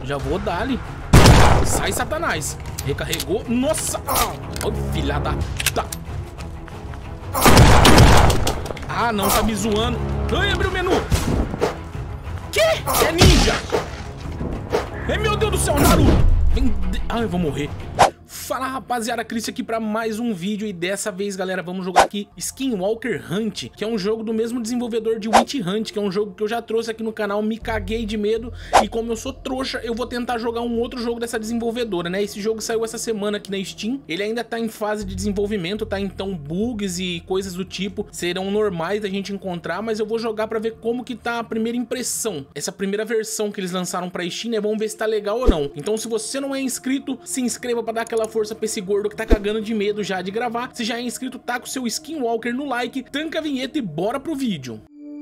Já vou dar ali. Sai, Satanás. Recarregou. Nossa. Ô, filha da... Ah, não. Tá me zoando. Ai, abriu o menu. Que? É ninja. Ai, meu Deus do céu, Naruto. Vem... Ai, eu vou morrer. Fala, rapaziada, Cris aqui pra mais um vídeo e dessa vez, galera, vamos jogar aqui Skinwalker Hunt, que é um jogo do mesmo desenvolvedor de Witch Hunt, que é um jogo que eu já trouxe aqui no canal, me caguei de medo e como eu sou trouxa, eu vou tentar jogar um outro jogo dessa desenvolvedora, né? Esse jogo saiu essa semana aqui na Steam, ele ainda tá em fase de desenvolvimento, tá? Então bugs e coisas do tipo serão normais da gente encontrar, mas eu vou jogar pra ver como que tá a primeira impressão, essa primeira versão que eles lançaram pra Steam, né? Vamos ver se tá legal ou não. Então se você não é inscrito, se inscreva pra dar aquela força pra esse gordo que tá cagando de medo já de gravar. Se já é inscrito, tá com o seu Skinwalker no like, tanca a vinheta e bora pro vídeo.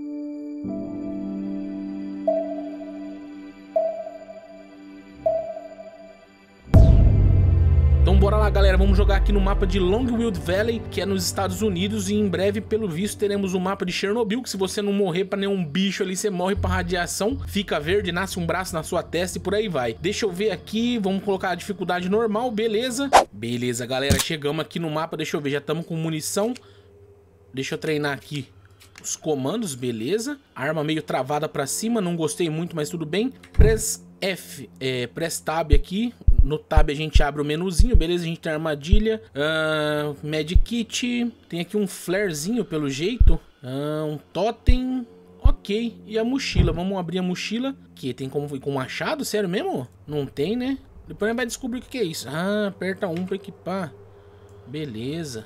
Então bora lá, galera, vamos jogar aqui no mapa de Longwood Valley, que é nos Estados Unidos, e em breve, pelo visto, teremos o mapa de Chernobyl, que se você não morrer pra nenhum bicho ali, você morre pra radiação, fica verde, nasce um braço na sua testa e por aí vai. Deixa eu ver aqui, vamos colocar a dificuldade normal, beleza? Beleza, galera, chegamos aqui no mapa, deixa eu ver, já estamos com munição. Deixa eu treinar aqui os comandos, beleza? Arma meio travada pra cima, não gostei muito, mas tudo bem. Press F, press Tab aqui. No Tab a gente abre o menuzinho, beleza? A gente tem armadilha, medkit, tem aqui um flarezinho pelo jeito, um totem, ok. E a mochila, vamos abrir a mochila. Que tem como ir com machado? Sério mesmo? Não tem, né? Depois a gente vai descobrir o que é isso. Ah, aperta um pra equipar. Beleza.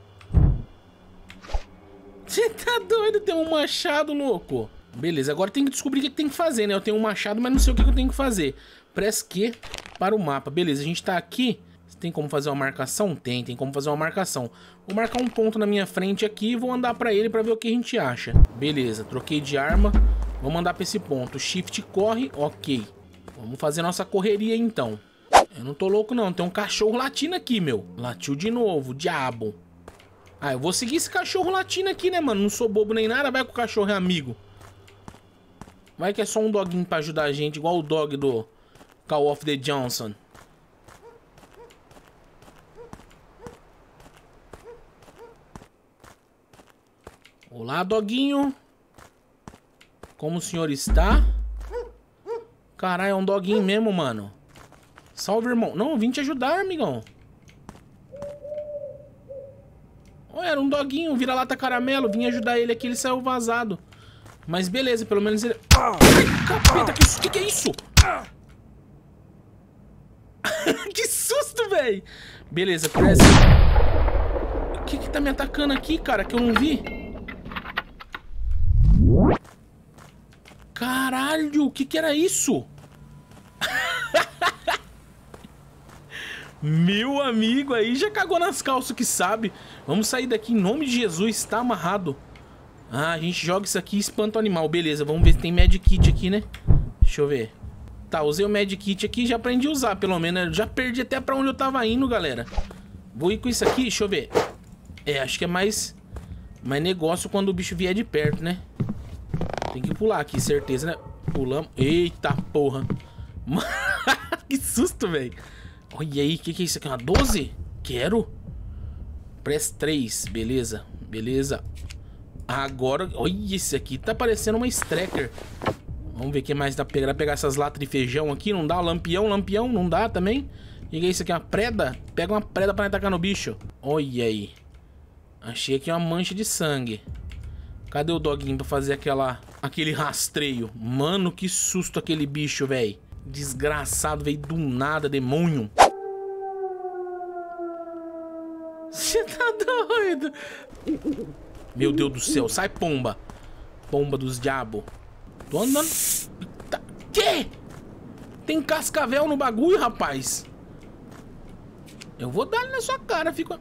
Você tá doido? Tem um machado, louco. Beleza, agora tem que descobrir o que tem que fazer, né? Eu tenho um machado, mas não sei o que eu tenho que fazer. Press Q para o mapa. Beleza, a gente tá aqui. Tem como fazer uma marcação? Tem como fazer uma marcação. Vou marcar um ponto na minha frente aqui e vou andar pra ele pra ver o que a gente acha. Beleza, troquei de arma. Vamos andar pra esse ponto. Shift corre, ok. Vamos fazer nossa correria então. Eu não tô louco não, tem um cachorro latindo aqui, meu. Latiu de novo, diabo. Ah, eu vou seguir esse cachorro latindo aqui, né, mano? Não sou bobo nem nada, vai que o cachorro é amigo. Vai que é só um doguinho pra ajudar a gente, igual o dog do Call of the Johnson. Olá, doguinho. Como o senhor está? Caralho, é um doguinho mesmo, mano. Salve, irmão. Não, eu vim te ajudar, amigão. Oh, era um doguinho, vira-lata caramelo. Vim ajudar ele aqui, ele saiu vazado. Mas beleza, pelo menos ele... Ai, capeta, que é isso? Que susto, velho. Beleza, parece... O que tá me atacando aqui, cara, que eu não vi? Caralho, o que era isso? Meu amigo, aí já cagou nas calças, que sabe. Vamos sair daqui em nome de Jesus, tá amarrado. Ah, a gente joga isso aqui e espanta o animal. Beleza, vamos ver se tem medkit aqui, né? Deixa eu ver. Tá, usei o medkit aqui e já aprendi a usar, pelo menos. Eu já perdi até pra onde eu tava indo, galera. Vou ir com isso aqui, deixa eu ver. Acho que é mais negócio quando o bicho vier de perto, né? Tem que pular aqui, certeza, né? Pulamos. Eita, porra. Que susto, velho. Olha aí, o que é isso aqui? Uma 12? Quero. Press 3, beleza. Beleza. Agora, olha, esse aqui tá parecendo uma Stracker. Vamos ver o que mais dá pra pegar essas latas de feijão aqui. Não dá? Lampião, não dá também? O que é isso aqui? Uma preda? Pega uma preda pra atacar no bicho. Olha aí. Achei aqui uma mancha de sangue. Cadê o doguinho pra fazer aquele rastreio? Mano, que susto aquele bicho, velho. Desgraçado, veio do nada, demônio. Você tá doido? Meu Deus do céu, sai pomba. Pomba dos diabos. Tô andando. Eita. Que? Tem cascavel no bagulho, rapaz. Eu vou dar ele na sua cara, fica.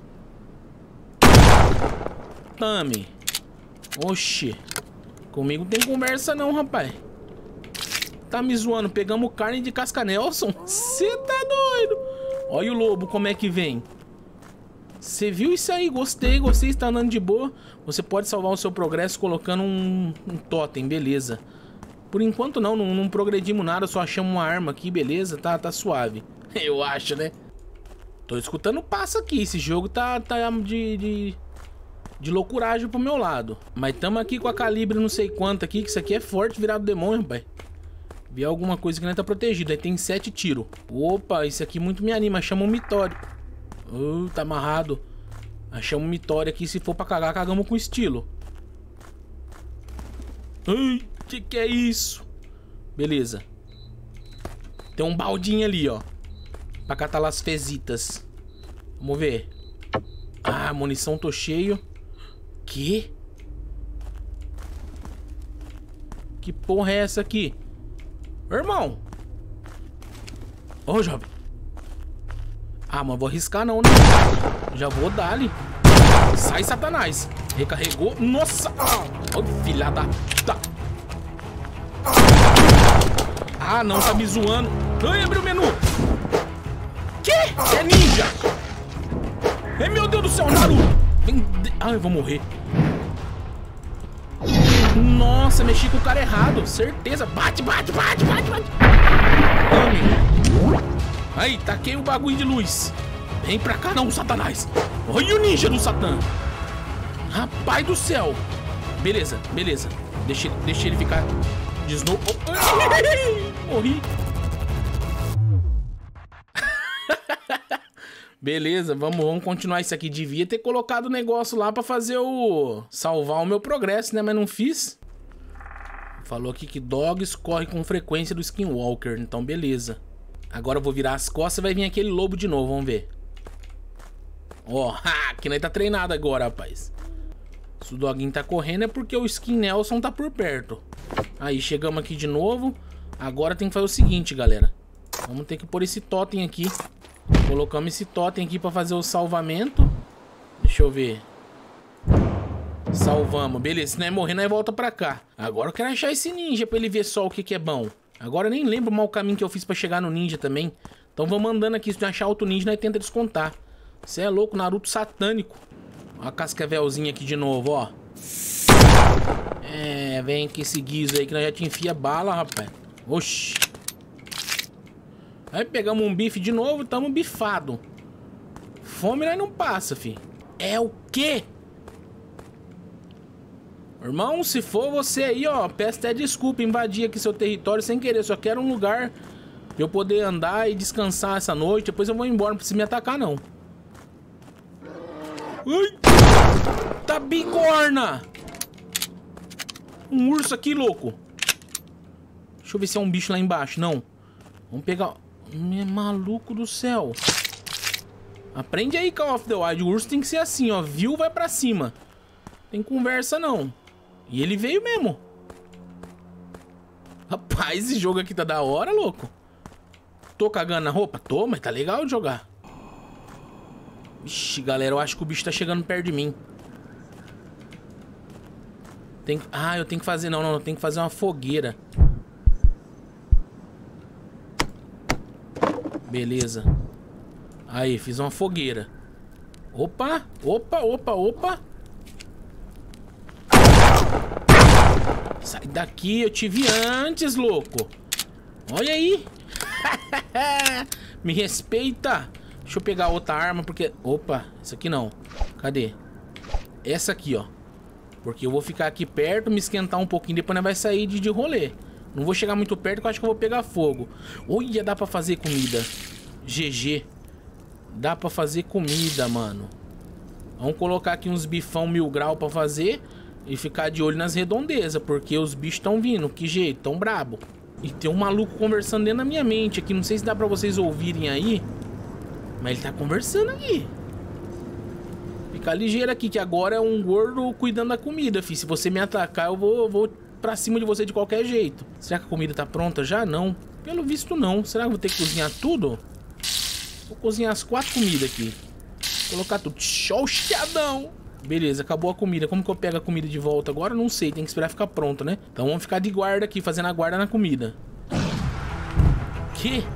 Tame. Oxi. Comigo não tem conversa não, rapaz. Tá me zoando, pegamos carne de casca Nelson. Você tá doido. Olha o lobo como é que vem. Você viu isso aí? Gostei, está andando de boa. Você pode salvar o seu progresso colocando um totem, beleza. Por enquanto não progredimos nada, só achamos uma arma aqui, beleza? Tá suave. Eu acho, né? Tô escutando passo aqui, esse jogo tá de loucuragem pro meu lado. Mas tamo aqui com a calibre não sei quanto aqui, que isso aqui é forte virado demônio, rapaz. Vi alguma coisa que não tá protegido, aí tem 7 tiros. Opa, isso aqui muito me anima, chama um mitório. Tá amarrado. Achamos um mitório aqui, se for pra cagar, cagamos com estilo. Ai, que é isso? Beleza. Tem um baldinho ali, ó. Pra catar lá as fesitas. Vamos ver. Ah, munição tô cheio. Que porra é essa aqui? Irmão. Ô, jovem. Ah, mas vou arriscar não, né? Já vou dar ali. Sai, Satanás. Recarregou. Nossa. Oh, filha da... Ah, não, tá me zoando. Ai, abriu o menu. Que? É ninja. Ai, meu Deus do céu, Naruto. Ai, eu vou morrer. Nossa, mexi com o cara errado. Certeza. Bate. Aí, taquei o bagulho de luz. Vem pra cá não, Satanás. Olha o ninja do Satã. Rapaz do céu. Beleza. Deixa ele ficar de snow. Oh, morri. Beleza, vamos continuar isso aqui. Devia ter colocado o negócio lá pra fazer salvar o meu progresso, né? Mas não fiz. Falou aqui que dogs corre com frequência do Skinwalker. Então, beleza. Agora eu vou virar as costas e vai vir aquele lobo de novo, vamos ver. Ó, que nós tá treinado agora, rapaz. Se o doguinho tá correndo é porque o Skin Nelson tá por perto. Aí, chegamos aqui de novo. Agora tem que fazer o seguinte, galera. Vamos ter que pôr esse totem aqui. Colocamos esse totem aqui pra fazer o salvamento. Deixa eu ver. Salvamos, beleza. Se não é morrer, nós volta pra cá. Agora eu quero achar esse ninja pra ele ver só o que é bom. Agora eu nem lembro mal o caminho que eu fiz pra chegar no ninja também. Então vamos andando aqui. Se não achar outro ninja, nós tenta descontar. Você é louco, Naruto satânico. Ó a cascavelzinha aqui de novo, ó. É, vem aqui esse guiso aí que nós já te enfia bala, rapaz. Oxi. Aí pegamos um bife de novo, tamo bifado. Fome nós não passa, fi. É o quê? Irmão, se for você aí, ó, peço até desculpa invadir aqui seu território sem querer. Só quero um lugar pra eu poder andar e descansar essa noite. Depois eu vou embora, não precisa me atacar, não. Ai! Tá bigorna! Um urso aqui, louco. Deixa eu ver se é um bicho lá embaixo. Não. Vamos pegar... Meu maluco do céu. Aprende aí, Call of the Wild. O urso tem que ser assim, ó. Viu, vai pra cima. Tem conversa, não. E ele veio mesmo. Rapaz, esse jogo aqui tá da hora, louco. Tô cagando na roupa? Tô, mas tá legal de jogar. Ixi, galera, eu acho que o bicho tá chegando perto de mim. Ah, eu tenho que fazer... Não, eu tenho que fazer uma fogueira. Beleza. Aí, fiz uma fogueira. Opa. Sai daqui, eu te vi antes, louco. Olha aí. Me respeita. Deixa eu pegar outra arma, porque... Opa, essa aqui não. Cadê? Essa aqui, ó. Porque eu vou ficar aqui perto, me esquentar um pouquinho, depois nós vai sair de rolê. Não vou chegar muito perto, que eu acho que eu vou pegar fogo. Olha, dá pra fazer comida. GG. Dá pra fazer comida, mano. Vamos colocar aqui uns bifão 1000 graus pra fazer. E ficar de olho nas redondezas, porque os bichos estão vindo. Que jeito, tão brabo. E tem um maluco conversando dentro da minha mente aqui. Não sei se dá pra vocês ouvirem aí, mas ele tá conversando aqui. Fica ligeiro aqui, que agora é um gordo cuidando da comida, fi. Se você me atacar, eu vou pra cima de você de qualquer jeito. Será que a comida tá pronta já? Não. Pelo visto não. Será que eu vou ter que cozinhar tudo? Vou cozinhar as 4 comidas aqui. Colocar tudo. Show, chiadão. Beleza, acabou a comida. Como que eu pego a comida de volta agora? Não sei, tem que esperar ficar pronto, né? Então vamos ficar de guarda aqui, fazendo a guarda na comida. Que?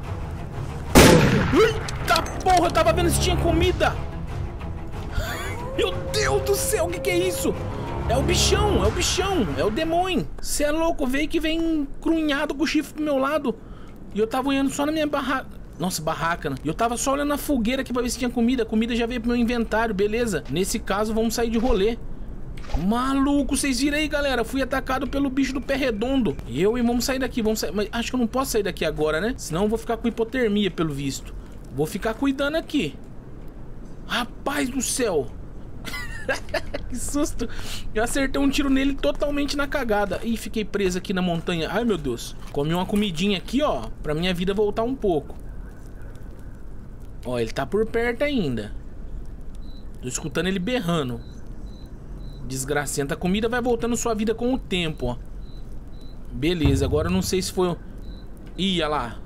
Eita porra, eu tava vendo se tinha comida. Meu Deus do céu, o que é isso? É o bichão, é o bichão, é o demônio. Você é louco, veio que vem crunhado com o chifre pro meu lado. E eu tava olhando só na minha barraca. Nossa, barraca, né? E eu tava só olhando na fogueira aqui pra ver se tinha comida. A comida já veio pro meu inventário, beleza. Nesse caso, vamos sair de rolê. Maluco, vocês viram aí, galera? Fui atacado pelo bicho do pé redondo. E vamos sair daqui, vamos sair. Mas acho que eu não posso sair daqui agora, né? Senão eu vou ficar com hipotermia, pelo visto. Vou ficar cuidando aqui. Rapaz do céu. Que susto. Eu acertei um tiro nele totalmente na cagada. Ih, fiquei preso aqui na montanha. Ai, meu Deus. Comi uma comidinha aqui, ó, pra minha vida voltar um pouco. Ó, ele tá por perto ainda. Tô escutando ele berrando. Desgracenta. A comida vai voltando sua vida com o tempo, ó. Beleza, agora eu não sei se foi... Ih, olha lá.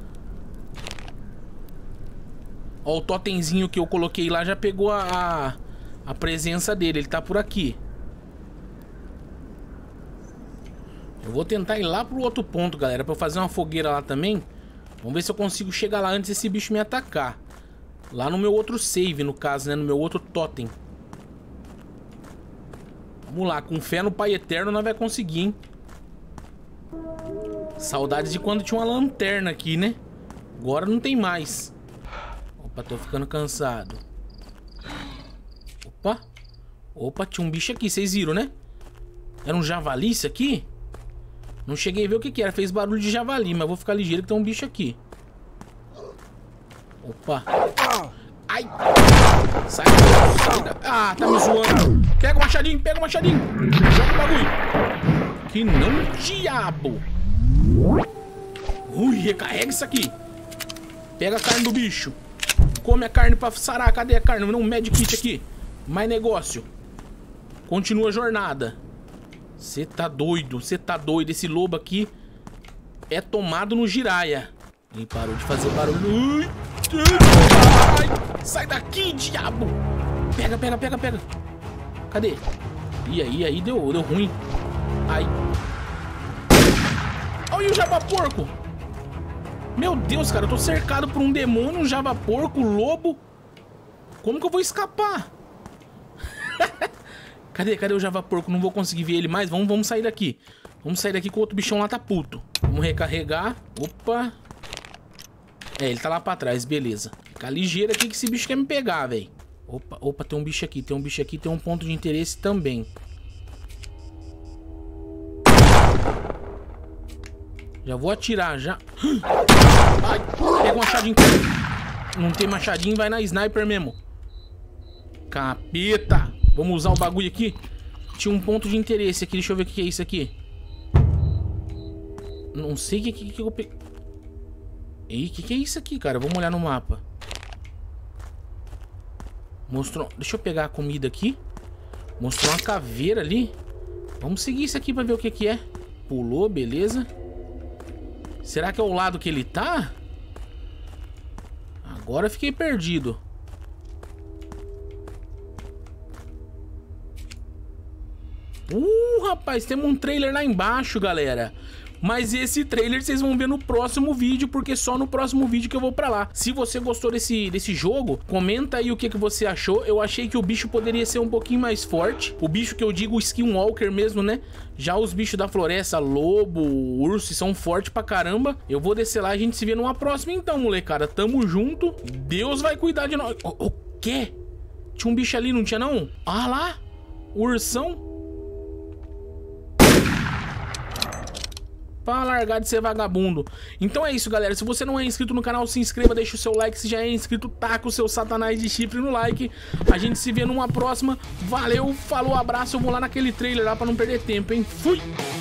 Ó, o totemzinho que eu coloquei lá já pegou a presença dele. Ele tá por aqui. Eu vou tentar ir lá pro outro ponto, galera, pra eu fazer uma fogueira lá também. Vamos ver se eu consigo chegar lá antes desse bicho me atacar. Lá no meu outro save, no caso, né? No meu outro totem. Vamos lá, com fé no Pai Eterno nós vamos conseguir, hein? Saudades de quando tinha uma lanterna aqui, né? Agora não tem mais. Opa, tô ficando cansado. Opa. Opa, tinha um bicho aqui, vocês viram, né? Era um javali isso aqui? Não cheguei a ver o que era, fez barulho de javali, mas vou ficar ligeiro que tem um bicho aqui. Opa. Ai. Sai. Ah, tá me zoando. Pega o machadinho, pega o machadinho. Joga o bagulho. Que não, diabo. Ui, recarrega isso aqui. Pega a carne do bicho. Come a carne pra sarar. Cadê a carne? Não, um medkit aqui. Mais negócio. Continua a jornada. Você tá doido, você tá doido. Esse lobo aqui é tomado no giraia. Ele parou de fazer barulho. Ui. Ai, sai daqui, diabo. Pega, pega, pega, pega. Cadê? E aí, deu ruim. Ai. Olha o java-porco. Meu Deus, cara, eu tô cercado por um demônio, um java-porco, um lobo. Como que eu vou escapar? Cadê o java-porco? Não vou conseguir ver ele mais. Vamos sair daqui. Vamos sair daqui que o outro bichão lá tá puto. Vamos recarregar. Opa. É, ele tá lá pra trás, beleza. Fica ligeiro aqui que esse bicho quer me pegar, velho. Opa, tem um bicho aqui, tem um ponto de interesse também. Já vou atirar, já. Ai, pega um machadinho. Não tem machadinho, vai na sniper mesmo. Capeta. Vamos usar o bagulho aqui. Tinha um ponto de interesse aqui, deixa eu ver o que é isso aqui. Não sei o que eu peguei. Ei, o que é isso aqui, cara? Vamos olhar no mapa. Mostrou... Deixa eu pegar a comida aqui. Mostrou uma caveira ali. Vamos seguir isso aqui pra ver o que é. Pulou, beleza. Será que é o lado que ele tá? Agora eu fiquei perdido. Rapaz, temos um trailer lá embaixo, galera. Mas esse trailer vocês vão ver no próximo vídeo, porque só no próximo vídeo que eu vou pra lá. Se você gostou desse jogo, comenta aí o que você achou. Eu achei que o bicho poderia ser um pouquinho mais forte. O bicho que eu digo, o Skinwalker mesmo, né? Já os bichos da floresta, lobo, urso, são fortes pra caramba. Eu vou descer lá e a gente se vê numa próxima então, molecada. Tamo junto. Deus vai cuidar de nós. O quê? Tinha um bicho ali, não tinha não? Ah lá, o ursão. Pra largar de ser vagabundo. Então é isso, galera. Se você não é inscrito no canal, se inscreva, deixa o seu like. Se já é inscrito, taca o seu satanás de chifre no like. A gente se vê numa próxima. Valeu, falou, abraço. Eu vou lá naquele trailer lá pra não perder tempo, hein? Fui!